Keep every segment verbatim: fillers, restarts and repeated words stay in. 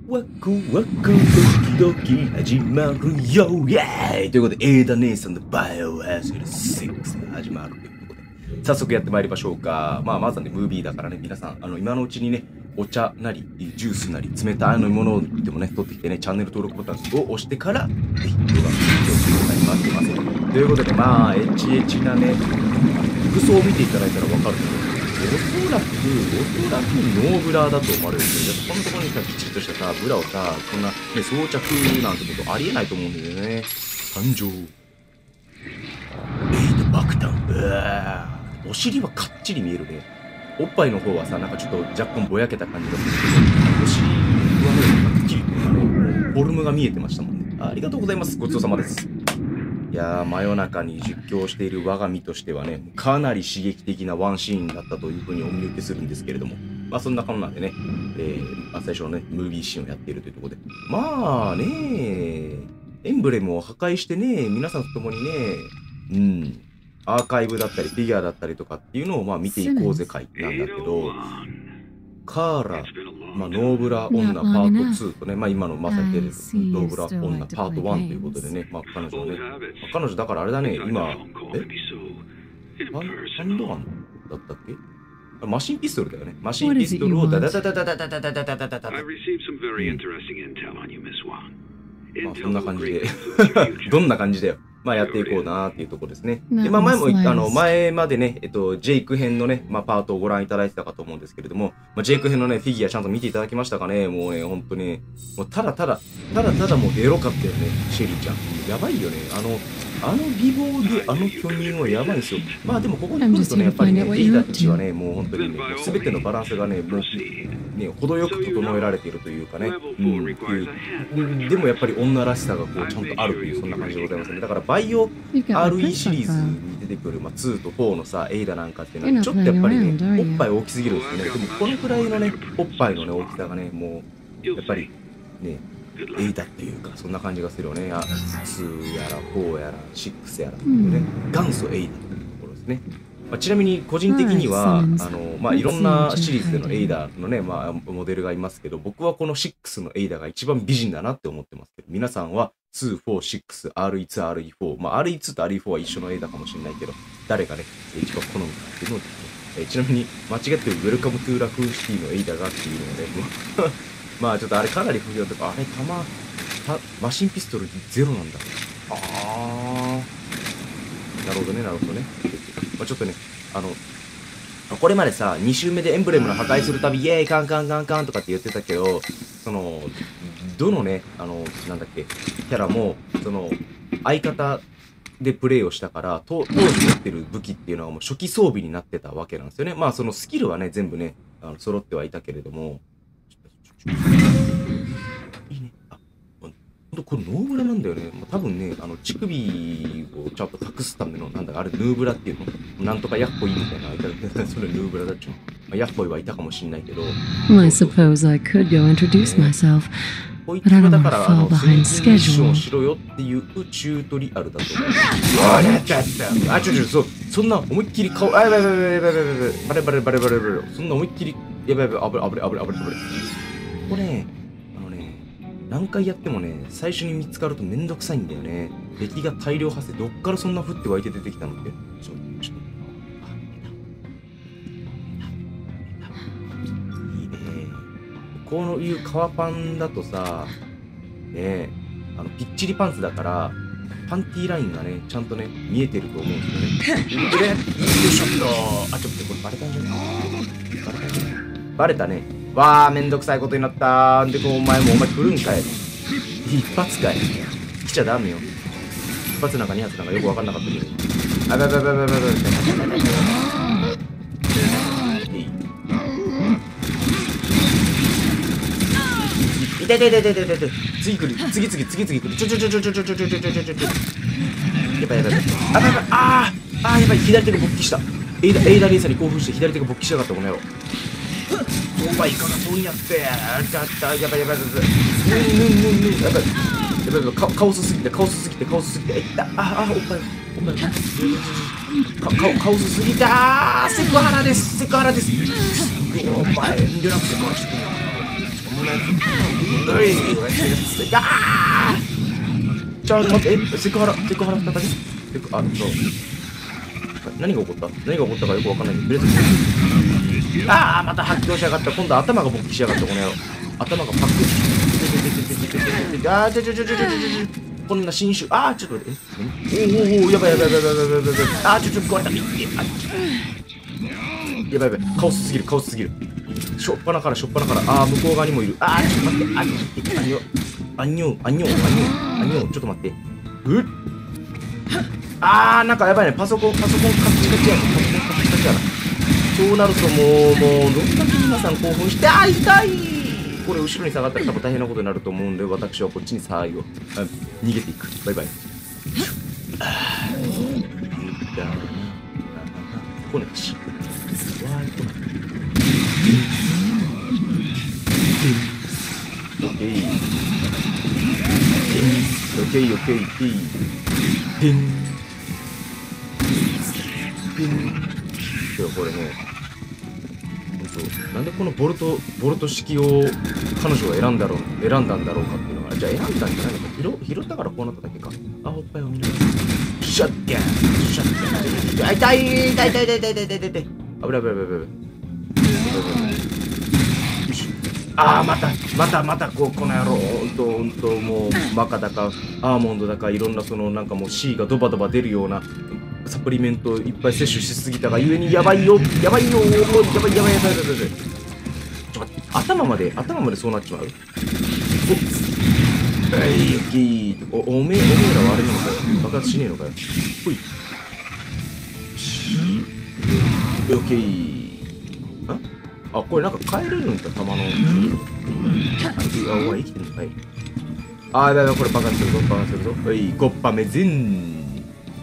ワクワクドキドキ始まるよイェーイということで、エイダ姉さんのバイオハザードシックスが始まるということで、早速やってまいりましょうか。まあ、まずはね、ムービーだからね、皆さん、あの、今のうちにね、お茶なり、ジュースなり、冷たい飲み物でもね、取ってきてね、チャンネル登録ボタンを押してから、ぜひ動画を見てください。待ってます。ということで、まあ、エッチエチなね、服装を見ていただいたらわかると思うんですけど、おそらく、おそらくノーブラだと思われるんですよ。このところにさ、きっちりとしたさ、ブラをさ、こんな、ね、装着なんてことありえないと思うんだよね。誕生。エイド爆弾。うわー。お尻はかっちり見えるね。おっぱいの方はさ、なんかちょっと若干ぼやけた感じがするけど、お尻はね、はっきりとかね、フォルムが見えてましたもんね。ありがとうございます。ごちそうさまです。いやー、真夜中に実況している我が身としてはね、かなり刺激的なワンシーンだったというふうにお見受けするんですけれども、まあそんなこんなんでね、えー、まあ、最初のね、ムービーシーンをやっているというところで、まあねー、エンブレムを破壊してね、皆さんと共にね、うん、アーカイブだったり、フィギュアだったりとかっていうのをまあ見ていこうぜ会なんだけど、カーラ、まあ、ノーブラ女パートツーとね、まあ今のまさに出てるノーブラ女パートワンということでね、まあ彼女はね、まあ、彼女だからあれだね、今、えハンハンドガンだったっけマシンピストルだよね。マシンピストルをダダダダダダダダダダダダダダダ。まあそんな感じで、どんな感じだよ。まあやっていこうなーっていうところですね。で、まあ前も、あの、前までね、えっと、ジェイク編のね、まあパートをご覧いただいてたかと思うんですけれども、まあジェイク編のね、フィギュアちゃんと見ていただきましたかね。もうね、ほんとね、もうただただ、ただただもうエロかったよね、シェリーちゃん。やばいよね。あの、あの美貌であの巨乳はやばいんですよ。まあでもここに来るとね、やっぱりね、エイダたちはね、もう本当にね、すべてのバランスがね、もう、ね、程よく整えられているというかね、うん、いう、でもやっぱり女らしさがこうちゃんとあるという、そんな感じでございますね。だからバイオ アールイー シリーズに出てくる、まあ、ツーとフォーのさ、エイダなんかっていうのは、ちょっとやっぱりね、おっぱい大きすぎるんですよね。でもこのくらいのね、おっぱいのね、大きさがね、もう、やっぱりね、エイダっていうか、そんな感じがするよね。ツーやらフォーやらシックスやらっていうね、元祖エイダっていうところですね。まあ、ちなみに個人的には、あの、まあ、いろんなシリーズでのエイダのね、まあ、モデルがいますけど、僕はこのシックスのエイダが一番美人だなって思ってますけど、皆さんはツー、フォー、シックス、アールイーツー、アールイーフォー、まあ、アールイーツー と アールイーフォー は一緒のエイダかもしれないけど、誰がね、一番好みかっていうのをですね、えちなみに間違ってるウェルカムトゥーラフーシティのエイダがっていうので、もうまあちょっとあれかなり不評とか、あれ弾、マシンピストルゼロなんだ。あー。なるほどね、なるほどね。まあ、ちょっとね、あの、これまでさ、に周目でエンブレムの破壊するたび、イエーイカンカンカンカンとかって言ってたけど、その、どのね、あの、なんだっけ、キャラも、その、相方でプレイをしたから、当時持ってる武器っていうのはもう初期装備になってたわけなんですよね。まあそのスキルはね、全部ね、あの揃ってはいたけれども、いいね。あ、ほんとこれノーブラなんだよね。多分ね、あの、乳首をちゃんと隠すための、なんだかあれ、ヌーブラっていうのなんとかヤッホイみたいな、それヌーブラだっちゅうの。まあ、ヤッホイはいたかもしんないけど。 I suppose I could go introduce myself, こいつがだから、あの、スミスミッションをしろよっていうチュートリアルだと思う。あれちゃった。あ、ちょちょ、そ、そんな思いっきり顔、あ、やばいやばいやばいやばいやばい、バレバレバレバレバレバレ、そんな思いっきり、やばいやばい、あぶれあぶれあぶれあぶれあぶれ。これね、あのね、何回やってもね、最初に見つかるとめんどくさいんだよね。敵が大量発生、どっからそんな降って湧いて出てきたのって。ちょ、ちょっと。いいね。こういう革パンだとさ、ね、あの、ぴっちりパンツだから、パンティーラインがね、ちゃんとね、見えてると思うんですよね。でね、よいしょっと。あ、ちょっとこれバレたんじゃない？バレたんじゃない？バレたね。わー、めんどくさいことになったー。で、こう、お前もお前来るんかい。一発かい。来ちゃダメよ。一発なんか二発なんかよくわかんなかったけど。あばばばばばばばばばばばば。痛い痛い痛い痛い痛い痛い。次来る。次次次次来る。ちょちょちょちょちょちょちょちょちょちょちょちょちょ。やばいやばいやばい。あばばあーあーやばい。左手が勃起した。エイダエイダレーサーに興奮して左手が勃起しやがったこの野郎。お前いかがそうにやってあったあったやばいやばいやばいぬんぬんぬんぬんやばいやばいやばいカカオスすぎてカオスすぎてカオスすぎていったああおっぱいおっぱいかカカオスすぎたセクハラですセクハラですお前遠慮なくて殺してくれおういあーちょっと待って、え、セクハラ、セクハラ再びセク、あ、そう。何が起こった何が起こったかよくわかんないけど、とりあえず。あーまた発狂しやがった。今度頭が勃起しやがった、この野郎。頭がパックし。あーちょちょちょちょちょちょちょ。こんな新種。あーちょっと待って。えおおおやばいやばいやばいやばいやばいやばい。あーちょちょ壊れた。やばいやばい。カオスすぎる、カオスすぎる。しょっぱなからしょっぱなから。あー向こう側にもいる。あーちょっと待って。あーあにょあにょあにょあにょあにょちょっと待って。うっあーなんかやばいね。パソコン、パソコンカチカチやな。パソコンカチカチやな。そうなるともう、もう、どんだけ皆さん興奮して、あー痛いこれ後ろに下がったら多分大変なことになると思うんで、私はこっちに最後、逃げていく。バイバイ。あーこねたし。わーい、こねた。オッケー。オッケー、オッケー、オッケー。ピン。ピン。ではこれね、なんでこのボルト、ボルト式を彼女は選んだろう、選んだんだろうかっていうのが、じゃあ選んだんじゃないのか、拾、拾ったからこうなっただけか。あ、おっぱいを見ながら。シャッギャンシャッギャン痛い痛い痛い痛い痛い痛い痛い痛い痛い。危ない危ない危ない危ない。よし。あーまたまたまたこうこの野郎うんとうんともうマカだかアーモンドだかいろんなそのなんかもう C がドバドバ出るようなサプリメントをいっぱい摂取しすぎたがゆえにやばいよやばいよもうやばいやばいやばいやばいやばい。ちょっと待って頭まで頭までそうなっちまう。おはい、オッケー。お、おめえ、おめえらはあれなのかよ。爆発しねえのかよ。ほい。オッケー。んあ、これなんか変えれるんだ、弾の。あ、お前生きてんのかい。あー、だだ、これ爆発するぞ、爆発するぞ。はい、ごっぱめぜん。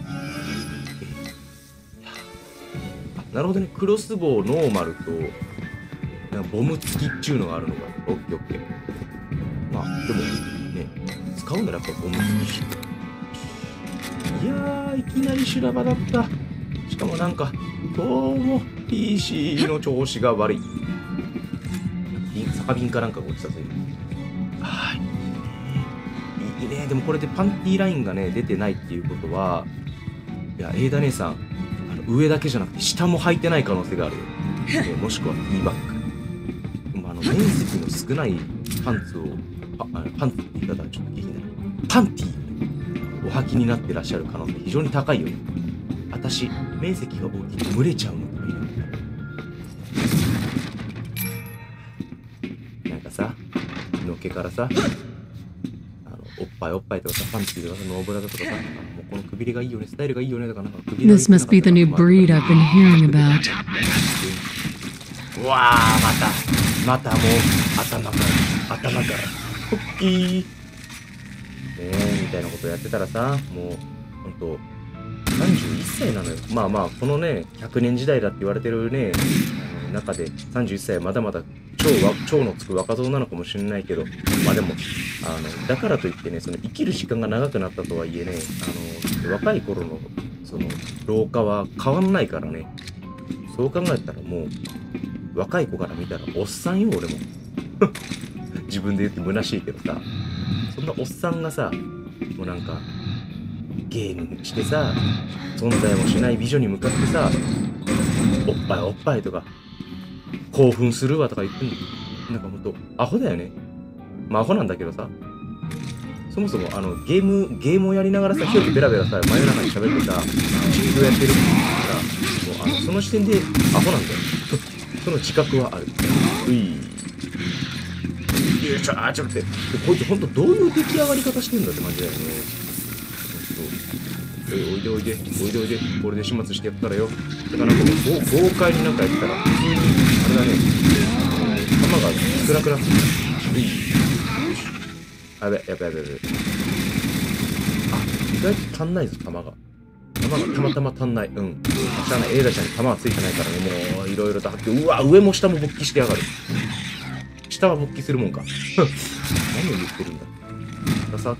なるほどね、クロスボウノーマルと、なんかボム付きっちゅうのがあるのか。オッケーオッケー。まあ、でも、ね、使うならやっぱボム付きし。いやー、いきなり修羅場だった。しかもなんか、どうも ピーシー の調子が悪い。酒瓶かなんかが落ちたぜ。あー、いいね。いいね。でもこれでパンティーラインがね、出てないっていうことは、いや、エイダ姉さん、あの上だけじゃなくて下も履いてない可能性があるよ。ね、もしくは T バッグ。でもあの、面積の少ないパンツを、パ, パンツって言い方はちょっと下品だね。パンティーお履きになってらっしゃる可能性非常に高いよね。私、面積が大きく蒸れちゃうのとかいる。なんかさ、のっけからさ、あのおっぱいおっぱいとかさ、パンティーとかさ、ノーブラだとかさ、もうこのくびれがいいよね、スタイルがいいよねとか、なんかくびれがいい This must be the new breed I've been hearing about. うわー、また、またもう、頭から、頭から、ホッキー。ねえ、みたいなことやってたらさ、もう、ほんと、さんじゅういっさいなのよ。まあまあ、このね、ひゃくねん時代だって言われてるね、あの中でさんじゅういっさいはまだまだ超わ、超のつく若造なのかもしれないけど、まあでも、あの、だからといってね、その生きる時間が長くなったとはいえね、あの、若い頃の、その、老化は変わんないからね。そう考えたらもう、若い子から見たらおっさんよ、俺も。自分で言って虚しいけどさ、そんなおっさんがさ、もうなんか、ゲームしてさ、存在もしない美女に向かってさ、おっぱいおっぱいとか、興奮するわとか言ってんの。なんかほんと、アホだよね。まあアホなんだけどさ、そもそもあの、ゲーム、ゲームをやりながらさ、一人でベラベラさ、真夜中に喋ってさ、実況やってるから、もうあの、その時点でアホなんだよ。その自覚はある。うい。よいしょ、あー、ちょっと待って。こいつほんとどういう出来上がり方してんだって感じだよね。おいでおいで、おいでおいで、これで始末してやったらよ。てかなんかもう豪快になんかやったら、普通に、あれだね、弾が少なくなってる。うい。やべ、やべやべやべ。あ、意外と足んないぞ、弾が。弾がたまたま足んない。うん。しゃあない、エイダちゃんに弾はついてないからね、もう、いろいろと貼って、うわ、上も下も勃起してやがる。下は勃起するもんか。何を言ってるんだ。ささって、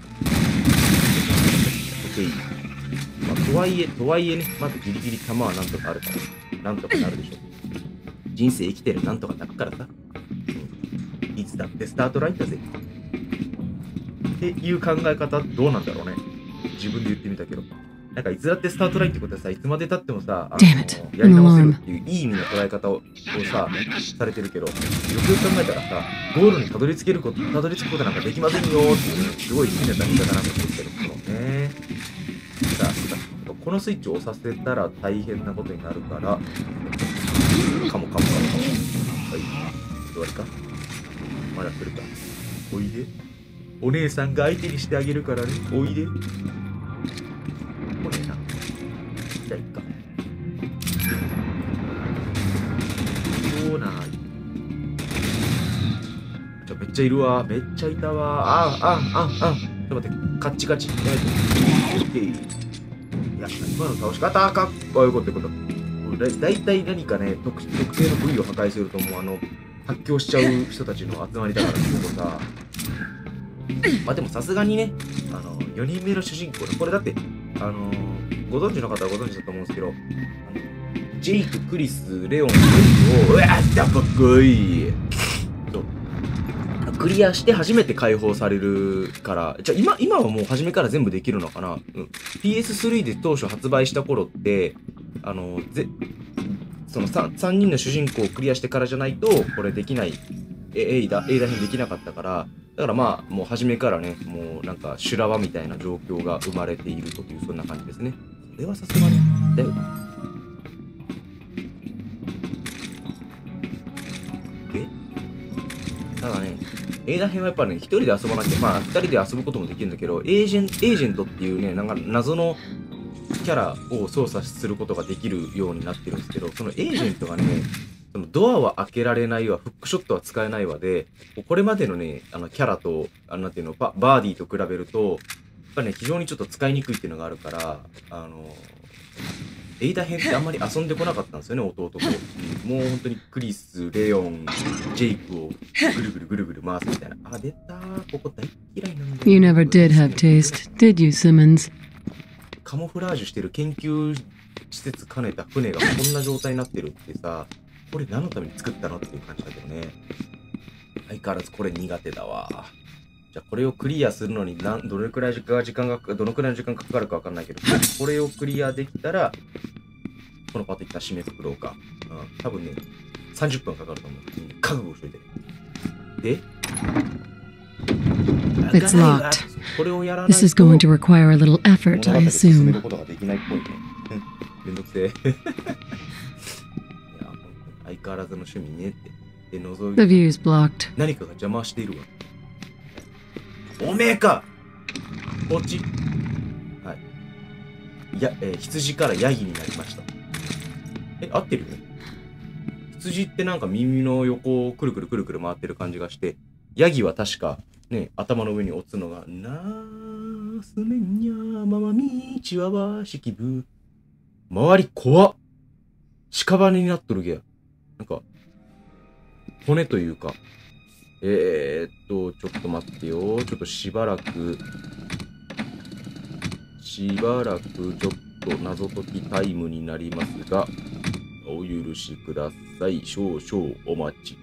まあ、とはいえ、とはいえね、まだギリギリ弾はなんとかあるから、なんとかなるでしょ。人生生きてるなんとかなるからさ。うん、 つだってスタートラインだぜ。っていう考え方どうなんだろうね。自分で言ってみたけど。なんかいつだってスタートラインってことはさ、いつまで経ってもさ、あの Damn it. やり直せるっていういい意味の捉え方をさ、されてるけど、よくよく考えたらさ、ゴールにたどり着けること、たどり着くことなんかできませんよっていう、ね、すごい好きな見方なんだと思ってるんですけどね。さあ、このスイッチを押させたら大変なことになるから、かもかもかもかも。はい。終わりかまだ来るか。おいで。お姉さんが相手にしてあげるからね。おいで。これな。じゃあいっか。そうなん。ちょ、めっちゃいるわ。めっちゃいたわ。あ、あ、あ、あ。ちょっと待って。カッチカチ。やめて。オッケー。いや、今の倒し方かっこよかったこと。だ, だいたい何かね 特, 特定の部位を破壊するともうあの発狂しちゃう人たちの集まりだからってことさ。まあでもさすがにね、あのよにんめの主人公でこれだってあのご存知の方はご存知だと思うんですけど、あのジェイク、クリス、レオン、ジェイクをうわーかっこいいそうクリアして初めて解放されるから、じゃあ今今はもう初めから全部できるのかな、うん、ピーエススリー で当初発売した頃ってあのぜその 3, さんにんの主人公をクリアしてからじゃないとこれできない、エイダ、エイダ編できなかったから、だからまあもう初めからね、もうなんか修羅場みたいな状況が生まれているというそんな感じですね。それはさすがにだよ。で、ただね、エイダ編はやっぱね、一人で遊ばなきゃ、まあ二人で遊ぶこともできるんだけど、エージェン、エージェントっていうね、なんか謎のキャラを操作することができるようになってるんですけど、そのエージェントがね、そのドアは開けられないわ、フックショットは使えないわで、これまでのね、あのキャラと、あのなんていうの、バーディーと比べると、やっぱね、非常にちょっと使いにくいっていうのがあるから、あの、エイダ編ってあんまり遊んでこなかったんですよね、弟と。もう本当にクリス、レオン、ジェイクをぐるぐるぐるぐる回すみたいな。あ、出たー。ここ大嫌いなんだよ。 You never did have taste, did you, Simmons? カモフラージュしてる研究施設兼ねた船がこんな状態になってるってさ、これ何のために作ったのっていう感じだけどね。相変わらずこれ苦手だわ。じゃあこれをクリアするのに何どれくらい時間時間がどのくらいの時間かかるかわかんないけど、これをクリアできたらこのパートいったら締めくくろうか。うん、多分ねさんじゅっぷんかかると思う。覚悟しといて。で、 It's locked. This is going to require a little effort, I assume. めんどくせえ。いや、相変わらずの趣味ねって。で、覗い The view is blocked. 何かが邪魔しているわ。おめえかこっち。はい。いや、えー、羊からヤギになりました。え、合ってるよね。羊ってなんか耳の横をくるくるくるくる回ってる感じがして、ヤギは確か、ね、頭の上に落つのが、なーすめんにゃーままみーちわわしきぶ。周り怖っ。屍になっとるげや。なんか、骨というか、えー、っと、ちょっと待ってよ。ちょっとしばらく、しばらくちょっと謎解きタイムになりますが、お許しください。少々お待ち。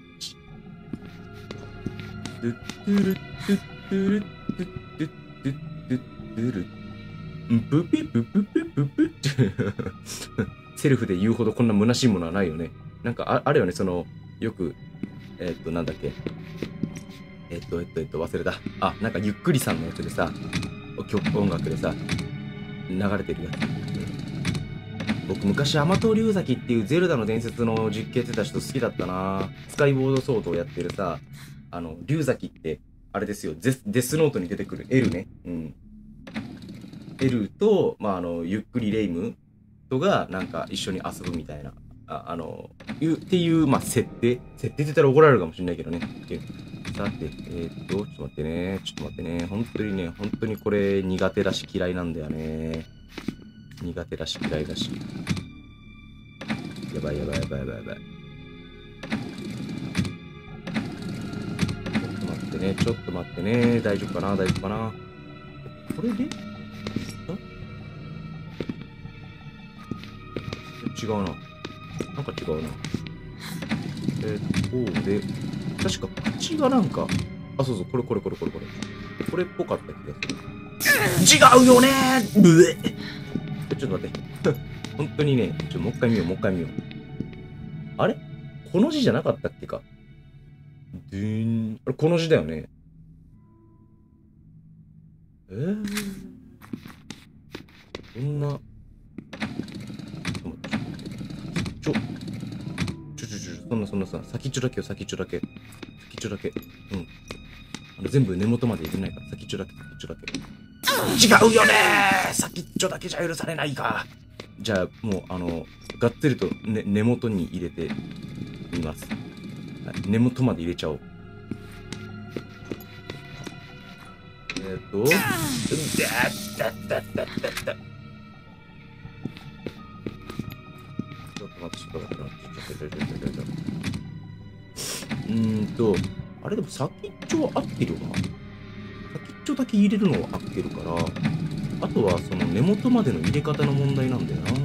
トゥットゥルトゥットゥルトゥットゥットゥットゥットゥルプピプププププセルフで言うほどこんな虚しいものはないよね。なんか あ, あるよね、そのよくえー、っとなんだっけえー、っとえっとえっと忘れた。あ、なんかゆっくりさんのやつでさ、曲音楽でさ流れてるやつ。僕昔アマト竜崎っていうゼルダの伝説の実況やってた人好きだったな。スカイボードソードをやってるさ、あの竜崎ってあれですよ、デス、デスノートに出てくる L ね。うん。L と、まあ、あのゆっくりレイムとがなんか一緒に遊ぶみたいな、あ、あのいうっていう、まあ、設定設定って言ったら怒られるかもしれないけどね。さて、えー、っとちょっと待ってねちょっと待ってね本当にね本当にこれ苦手だし嫌いなんだよね。苦手だし嫌いだし、やばいやばいやばいやばいやばい。ちょっと待ってねちょっと待ってね大丈夫かな大丈夫かな。これで違うな。なんか違うな。えー、こうで、 確か口がなんか、あ、そうそう、これこれこれこれこれ。これっぽかった気がする。違うよねーうえちょっと待って。本当にね、ちょ、もう一回見よう、もう一回見よう。あれこの字じゃなかったっけか。でーん。あれ、この字だよね。えー。こんな。ちょ、ちょ、ちょ、ちょ、そんな、そんなさ、先っちょだけよ、先っちょだけ。先っちょだけ。うん。あの全部根元まで入れないから、先っちょだけ、先っちょだけ。違うよねー先っちょだけじゃ許されないか。じゃあ、もう、あの、がっつりと、ね、根元に入れてみます。はい、根元まで入れちゃおう。えっと、うん、だだだだだだ。ちょっと待って、ちょっと待って、ちょっと待って、ちょっと待って、ちょっと待って。うーんと、あれでも先っちょは合ってるよな。先っちょだけ入れるのは合ってるから、あとはその根元までの入れ方の問題なんだよな。い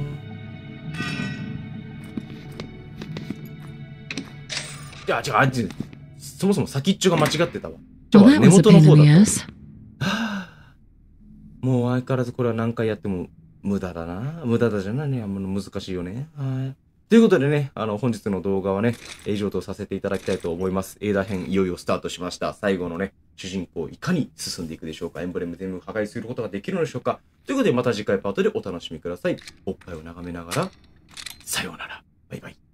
や、違う、あっち、そもそも先っちょが間違ってたわ。じゃあ、根元の方だった。はぁ。もう相変わらずこれは何回やっても無駄だな。無駄だじゃないね。難しいよね。はい。ということでね、あの、本日の動画はね、以上とさせていただきたいと思います。エーダ編いよいよスタートしました。最後のね、主人公いかに進んでいくでしょうか。エンブレム全部破壊することができるのでしょうか。ということでまた次回パートでお楽しみください。おっぱいを眺めながら、さようなら。バイバイ。